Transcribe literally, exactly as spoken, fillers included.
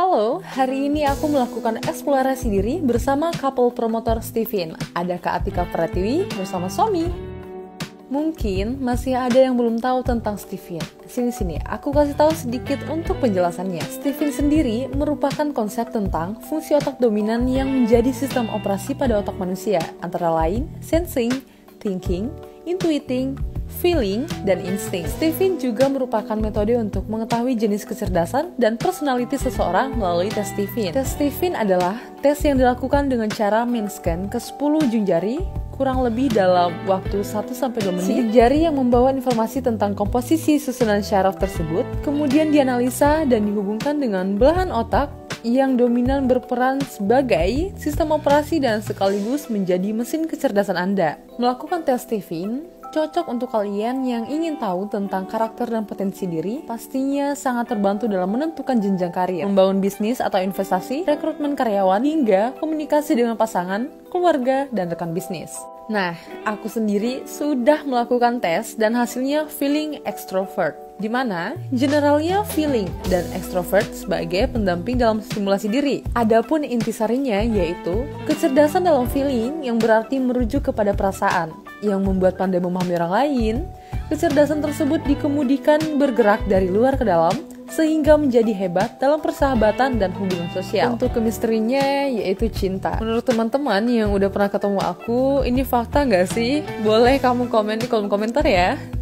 Halo, hari ini aku melakukan eksplorasi diri bersama couple promotor Steven. Ada Kak Atika Pratiwi bersama suami. Mungkin masih ada yang belum tahu tentang Steven. Sini-sini, aku kasih tahu sedikit untuk penjelasannya. Steven sendiri merupakan konsep tentang fungsi otak dominan yang menjadi sistem operasi pada otak manusia, antara lain sensing, thinking, intuiting, feeling, dan insting. Steven juga merupakan metode untuk mengetahui jenis kecerdasan dan personality seseorang melalui tes Steven. Tes Steven adalah tes yang dilakukan dengan cara men-scan ke sepuluh ujung jari, kurang lebih dalam waktu satu sampai dua menit. Sidik jari yang membawa informasi tentang komposisi susunan syaraf tersebut, kemudian dianalisa dan dihubungkan dengan belahan otak yang dominan berperan sebagai sistem operasi dan sekaligus menjadi mesin kecerdasan Anda. Melakukan tes Steven cocok untuk kalian yang ingin tahu tentang karakter dan potensi diri, pastinya sangat terbantu dalam menentukan jenjang karir, membangun bisnis atau investasi, rekrutmen karyawan, hingga komunikasi dengan pasangan, keluarga, dan rekan bisnis. Nah, aku sendiri sudah melakukan tes dan hasilnya feeling extrovert, di mana generalnya feeling dan extrovert sebagai pendamping dalam stimulasi diri. Adapun intisarinya yaitu kecerdasan dalam feeling yang berarti merujuk kepada perasaan, yang membuat pandai memahami orang lain. Kecerdasan tersebut dikemudikan bergerak dari luar ke dalam, sehingga menjadi hebat dalam persahabatan dan hubungan sosial. Untuk kemistrinya yaitu cinta. Menurut teman-teman yang udah pernah ketemu aku, ini fakta nggak sih? Boleh kamu komen di kolom komentar ya.